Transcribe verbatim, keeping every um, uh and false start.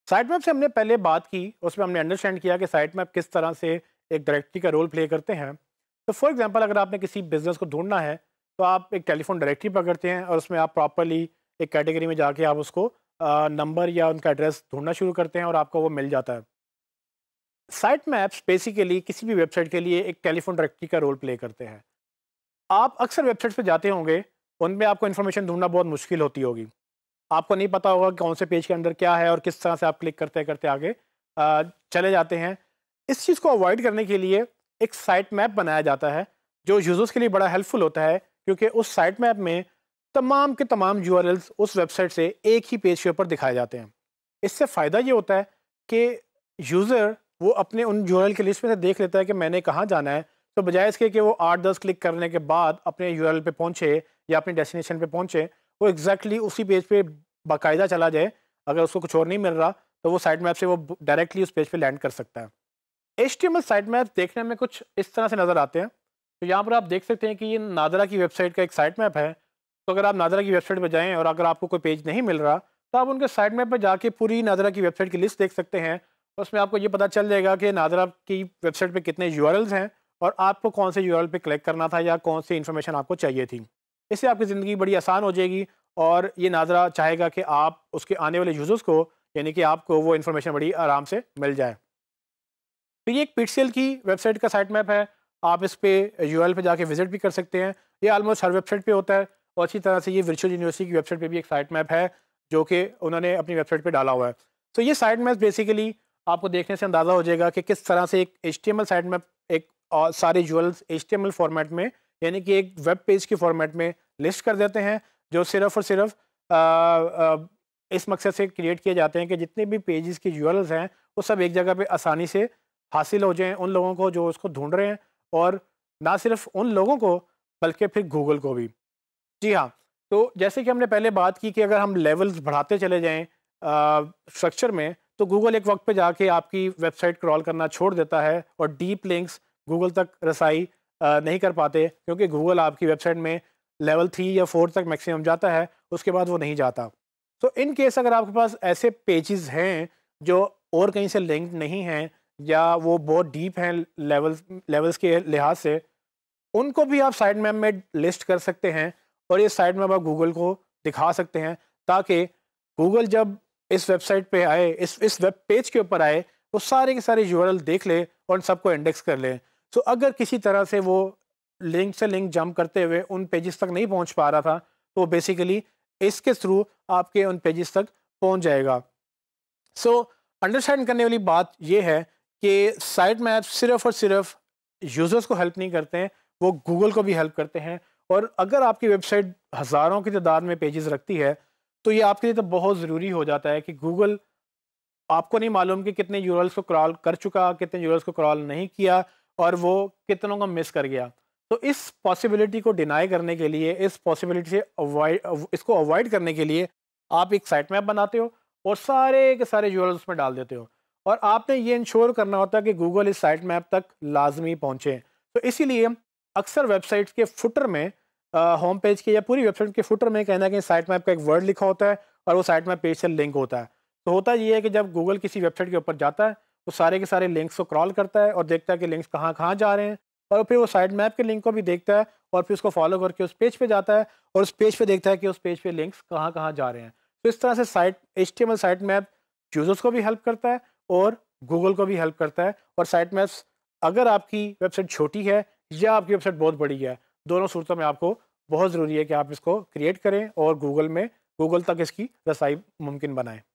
Site map से हमने पहले बात की, उसमें हमने अंडरस्टैंड किया कि साइट मैप किस तरह से एक डायरेक्टरी का रोल प्ले करते हैं। तो फॉर एग्जांपल अगर आपने किसी बिजनेस को ढूंढना है तो आप एक टेलीफोन डायरेक्टरी पकड़ते हैं और उसमें आप प्रॉपरली एक कैटेगरी में जाके आप उसको नंबर या उनका एड्रेस ढूंढना शुरू करते हैं और आपको वो मिल जाता है। साइट मैप्स बेसिकली किसी भी वेबसाइट के लिए एक टेलीफोन डायरेक्टरी का रोल प्ले करते हैं। आप अक्सर वेबसाइट्स पे जाते होंगे, उनमें आपको इन्फॉर्मेशन ढूंढना बहुत मुश्किल होती होगी। आपको नहीं पता होगा कि कौन से पेज के अंदर क्या है और किस तरह से आप क्लिक करते करते आगे आ, चले जाते हैं। इस चीज़ को अवॉइड करने के लिए एक साइट मैप बनाया जाता है जो यूजर्स के लिए बड़ा हेल्पफुल होता है, क्योंकि उस साइट मैप में तमाम के तमाम यूआरएल्स उस वेबसाइट से एक ही पेज के ऊपर दिखाए जाते हैं। इससे फ़ायदा ये होता है कि यूज़र वो अपने उन यूआरएल की लिस्ट में से देख लेता है कि मैंने कहाँ जाना है, तो बजाय इसके कि वो आठ दस क्लिक करने के बाद अपने यूआरएल पे पहुँचे या अपनी डेस्टिनेशन पे पहुँचे, वो एग्जैक्टली exactly उसी पेज पे बाकायदा चला जाए। अगर उसको कुछ और नहीं मिल रहा तो वो साइट मैप से वो डायरेक्टली उस पेज पे लैंड कर सकता है। H T M L site map देखने में कुछ इस तरह से नज़र आते हैं। तो यहाँ पर आप देख सकते हैं कि ये नादरा की वेबसाइट का एक साइट मैप है। तो अगर आप नादरा की वेबसाइट पर जाएँ और अगर आपको कोई पेज नहीं मिल रहा तो आप उनके साइट मैप पर जाके पूरी नादरा की वेबसाइट की लिस्ट देख सकते हैं। उसमें आपको ये पता चल जाएगा कि नादरा की वेबसाइट पे कितने यूआरएल्स हैं और आपको कौन से यूआरएल पे क्लिक करना था या कौन सी इन्फॉर्मेशन आपको चाहिए थी। इससे आपकी ज़िंदगी बड़ी आसान हो जाएगी और ये नादरा चाहेगा कि आप उसके आने वाले यूजर्स को, यानी कि आपको वो इन्फॉर्मेशन बड़ी आराम से मिल जाए। तो ये एक पिक्सेल की वेबसाइट का साइट मैप है। आप इस पे यूआरएल पे जाके विजिट भी कर सकते हैं। ये ऑलमोस्ट हर वेबसाइट पे होता है और अच्छी तरह से ये वर्चुअल यूनिवर्सिटी की वेबसाइट पे भी एक साइट मैप है जो कि उन्होंने अपनी वेबसाइट पे डाला हुआ है। तो ये साइट मैप बेसिकली आपको देखने से अंदाज़ा हो जाएगा कि किस तरह से एक H T M L site map एक और सारे URLs H T M L format में, यानी कि एक वेब पेज के फॉर्मेट में लिस्ट कर देते हैं, जो सिर्फ और सिर्फ आ, आ, इस मकसद से क्रिएट किए जाते हैं कि जितने भी पेजेस के यूआरएल्स हैं वो सब एक जगह पे आसानी से हासिल हो जाएं उन लोगों को जो उसको ढूंढ रहे हैं, और ना सिर्फ उन लोगों को बल्कि फिर गूगल को भी। जी हाँ, तो जैसे कि हमने पहले बात की कि अगर हम लेवल्स बढ़ाते चले जाएं स्ट्रक्चर में तो गूगल एक वक्त पे जाके आपकी वेबसाइट क्रॉल करना छोड़ देता है और डीप लिंक्स गूगल तक रसाई आ, नहीं कर पाते, क्योंकि गूगल आपकी वेबसाइट में लेवल थ्री या फोर तक मैक्सिमम जाता है, उसके बाद वो नहीं जाता। तो इन केस अगर आपके पास ऐसे पेजेस हैं जो और कहीं से लिंक नहीं हैं या वो बहुत डीप हैं लेवल्स लेवल्स के लिहाज से, उनको भी आप साइट मैप में लिस्ट कर सकते हैं और ये साइट मैप आप गूगल को दिखा सकते हैं, ताकि गूगल जब इस वेबसाइट पे आए, इस इस वेब पेज के ऊपर आए, वो सारे के सारे यूआरएल देख ले और उन सबको इंडेक्स कर ले। तो अगर किसी तरह से वो लिंक से लिंक जंप करते हुए उन पेजेस तक नहीं पहुंच पा रहा था तो बेसिकली इसके थ्रू आपके उन पेजेस तक पहुंच जाएगा। सो so, अंडरस्टैंड करने वाली बात यह है कि साइट मैप सिर्फ और सिर्फ यूजर्स को हेल्प नहीं करते हैं, वो गूगल को भी हेल्प करते हैं। और अगर आपकी वेबसाइट हज़ारों की तादाद में पेजेस रखती है तो ये आपके लिए तो बहुत ज़रूरी हो जाता है कि गूगल, आपको नहीं मालूम कि कितने यूआरएल्स को क्रॉल कर चुका, कितने यूआरएल्स को क्रॉल नहीं किया और वो कितनों को मिस कर गया। तो इस पॉसिबिलिटी को डिनाई करने के लिए, इस पॉसिबिलिटी से अवॉइड इसको अवॉइड करने के लिए आप एक साइट मैप बनाते हो और सारे के सारे यूआरएल्स उसमें डाल देते हो, और आपने ये इंश्योर करना होता है कि गूगल इस साइट मैप तक लाजमी पहुँचे। तो इसीलिए अक्सर वेबसाइट्स के फुटर में, होम पेज के या पूरी वेबसाइट के फुटर में कहना कि साइट मैप का एक वर्ड लिखा होता है और वो साइट मैप पेज से लिंक होता है। तो होता ये है कि जब गूगल किसी वेबसाइट के ऊपर जाता है तो सारे के सारे लिंक्स को क्रॉल करता है और देखता है कि लिंक्स कहाँ कहाँ जा रहे हैं, और फिर वो साइट मैप के लिंक को भी देखता है और फिर उसको फॉलो करके उस पेज पे जाता है और उस पेज पे देखता है कि उस पेज पे लिंक्स कहाँ कहाँ जा रहे हैं। तो इस तरह से site H T M L site map users को भी हेल्प करता है और गूगल को भी हेल्प करता है। और साइट मैप्स, अगर आपकी वेबसाइट छोटी है या आपकी वेबसाइट बहुत बड़ी है, दोनों सूरतों में आपको बहुत ज़रूरी है कि आप इसको क्रिएट करें और गूगल में गूगल तक इसकी रसाई मुमकिन बनाएं।